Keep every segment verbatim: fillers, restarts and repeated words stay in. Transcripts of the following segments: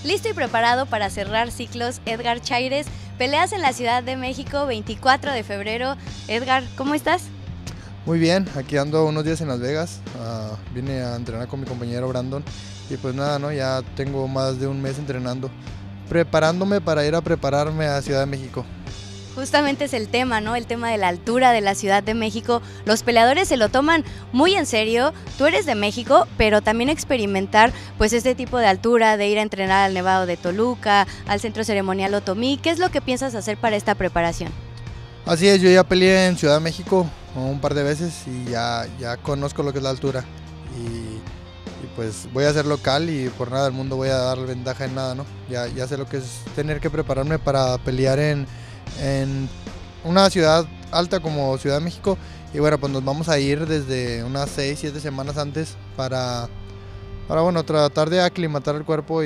Listo y preparado para cerrar ciclos, Edgar Chaires. Peleas en la Ciudad de México, veinticuatro de febrero. Edgar, ¿cómo estás? Muy bien, aquí ando unos días en Las Vegas. Uh, vine a entrenar con mi compañero Brandon. Y pues nada, ¿no? Ya tengo más de un mes entrenando, preparándome para ir a prepararme a Ciudad de México. Justamente es el tema, ¿no? El tema de la altura de la Ciudad de México. Los peleadores se lo toman muy en serio. Tú eres de México, pero también experimentar pues este tipo de altura, de ir a entrenar al Nevado de Toluca, al Centro Ceremonial Otomí. ¿Qué es lo que piensas hacer para esta preparación? Así es, yo ya peleé en Ciudad de México un par de veces y ya, ya conozco lo que es la altura. Y, y pues voy a ser local y por nada del mundo voy a dar ventaja en nada, ¿no? Ya, ya sé lo que es tener que prepararme para pelear en... en una ciudad alta como Ciudad de México. Y bueno, pues nos vamos a ir desde unas seis, siete semanas antes para, para bueno, tratar de aclimatar el cuerpo y,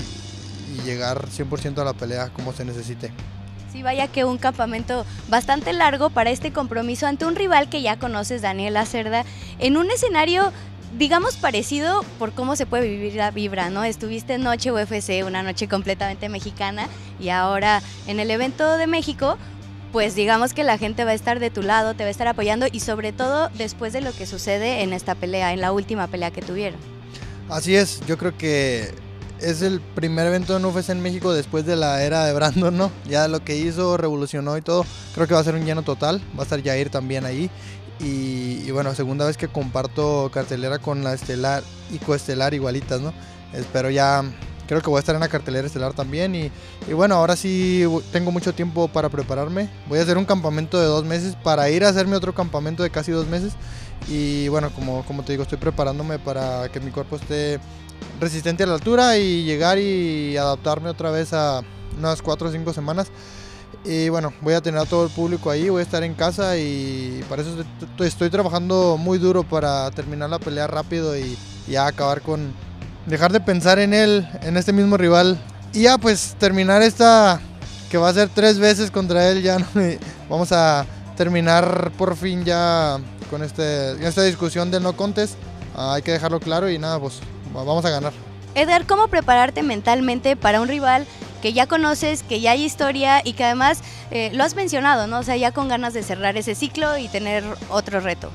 y llegar cien por ciento a la pelea como se necesite. Sí, vaya que un campamento bastante largo para este compromiso ante un rival que ya conoces, Daniel Lacerda, en un escenario digamos parecido por cómo se puede vivir la vibra, ¿no? Estuviste en Noche U F C, una noche completamente mexicana, y ahora en el evento de México, pues digamos que la gente va a estar de tu lado, te va a estar apoyando, y sobre todo después de lo que sucede en esta pelea, en la última pelea que tuvieron. Así es, yo creo que es el primer evento en U F C en México después de la era de Brandon, ¿no? Ya lo que hizo, revolucionó y todo, creo que va a ser un lleno total, va a estar Jair también ahí. Y, y bueno, segunda vez que comparto cartelera con la estelar y coestelar igualitas, ¿no? Espero ya, creo que voy a estar en la cartelera estelar también y, y bueno, ahora sí tengo mucho tiempo para prepararme. Voy a hacer un campamento de dos meses para ir a hacerme otro campamento de casi dos meses y bueno, como, como te digo, estoy preparándome para que mi cuerpo esté resistente a la altura y llegar y adaptarme otra vez a unas cuatro o cinco semanas. Y bueno, voy a tener a todo el público ahí, voy a estar en casa y para eso estoy, estoy trabajando muy duro para terminar la pelea rápido y ya acabar con... dejar de pensar en él, en este mismo rival. Y ya pues terminar esta, que va a ser tres veces contra él, ya no, vamos a terminar por fin ya con este, esta discusión del no contest. Uh, hay que dejarlo claro y nada, pues vamos a ganar. Edgar, ¿cómo prepararte mentalmente para un rival que ya conoces, que ya hay historia y que además eh, lo has mencionado, ¿no? O sea, ya con ganas de cerrar ese ciclo y tener otro reto?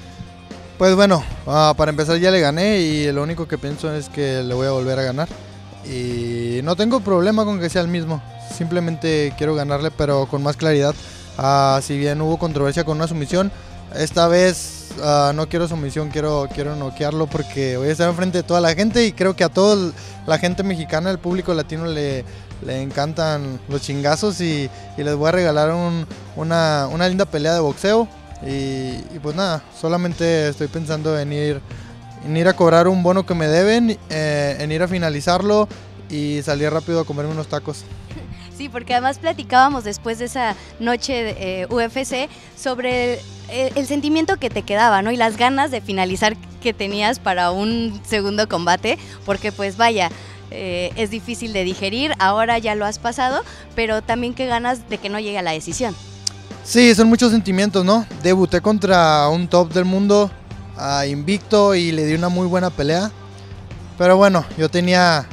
Pues bueno, uh, para empezar ya le gané y lo único que pienso es que le voy a volver a ganar. Y no tengo problema con que sea el mismo, simplemente quiero ganarle pero con más claridad. Uh, si bien hubo controversia con una sumisión, esta vez uh, no quiero sumisión, quiero, quiero noquearlo porque voy a estar enfrente de toda la gente y creo que a toda la gente mexicana, el público latino le, le encantan los chingazos y, y les voy a regalar un, una, una linda pelea de boxeo y, y pues nada, solamente estoy pensando en ir, en ir a cobrar un bono que me deben, eh, en ir a finalizarlo y salir rápido a comerme unos tacos. Sí, porque además platicábamos después de esa noche de eh, U F C sobre el, el sentimiento que te quedaba, ¿no? Y las ganas de finalizar que tenías para un segundo combate, porque pues vaya, eh, es difícil de digerir, ahora ya lo has pasado, pero también qué ganas de que no llegue a la decisión. Sí, son muchos sentimientos, ¿no? Debuté contra un top del mundo, uh, invicto, y le di una muy buena pelea, pero bueno, yo tenía...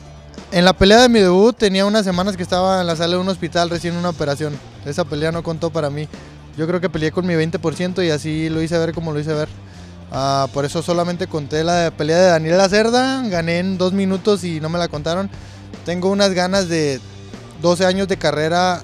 En la pelea de mi debut tenía unas semanas que estaba en la sala de un hospital recién una operación. Esa pelea no contó para mí. Yo creo que peleé con mi veinte por ciento y así lo hice ver como lo hice ver. Uh, por eso solamente conté la pelea de Daniel Lacerda. Gané en dos minutos y no me la contaron. Tengo unas ganas de doce años de carrera,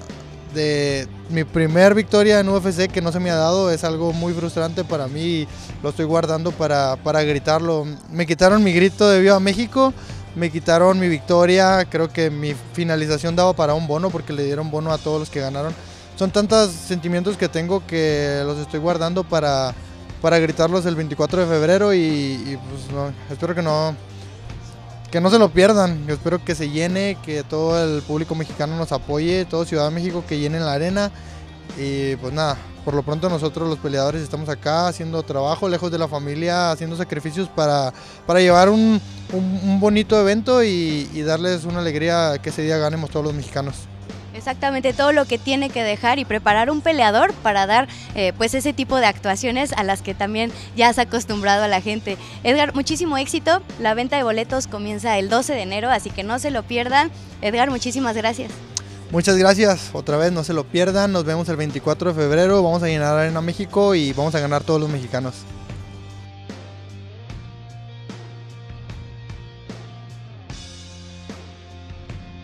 de mi primer victoria en U F C que no se me ha dado. Es algo muy frustrante para mí y lo estoy guardando para, para gritarlo. Me quitaron mi grito de Viva México. Me quitaron mi victoria, creo que mi finalización daba para un bono porque le dieron bono a todos los que ganaron. Son tantos sentimientos que tengo que los estoy guardando para, para gritarlos el veinticuatro de febrero y, y pues no, espero que no, que no se lo pierdan. Espero que se llene, que todo el público mexicano nos apoye, todo Ciudad de México que llene la arena y pues nada. Por lo pronto nosotros los peleadores estamos acá haciendo trabajo, lejos de la familia, haciendo sacrificios para, para llevar un, un, un bonito evento y, y darles una alegría que ese día ganemos todos los mexicanos. Exactamente, todo lo que tiene que dejar y preparar un peleador para dar eh, pues ese tipo de actuaciones a las que también ya has acostumbrado a la gente. Edgar, muchísimo éxito, la venta de boletos comienza el doce de enero, así que no se lo pierdan. Edgar, muchísimas gracias. Muchas gracias, otra vez no se lo pierdan, nos vemos el veinticuatro de febrero, vamos a llenar Arena México y vamos a ganar todos los mexicanos.